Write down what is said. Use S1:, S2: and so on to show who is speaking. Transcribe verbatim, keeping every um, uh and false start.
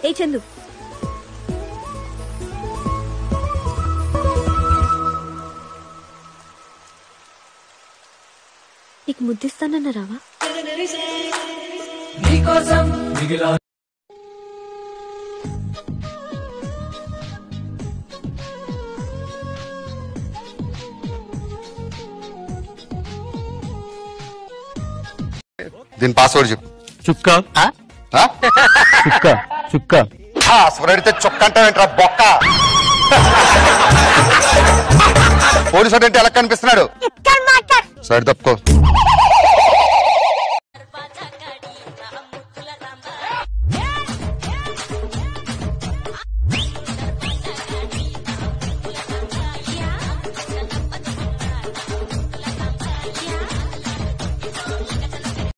S1: ఏ చందు, నీకు ముద్దిస్తానన్న రావా?
S2: దీని పాస్వర్డ్ చెప్పు.
S3: చుక్క చుక్క చుక్క
S2: పాస్వర్డ్ అడిగితే చుక్క అంటావేంట్రా బొక్క? పోలీసు అంటే ఎలా కనిపిస్తున్నాడు? సైడ్ తప్పుకో.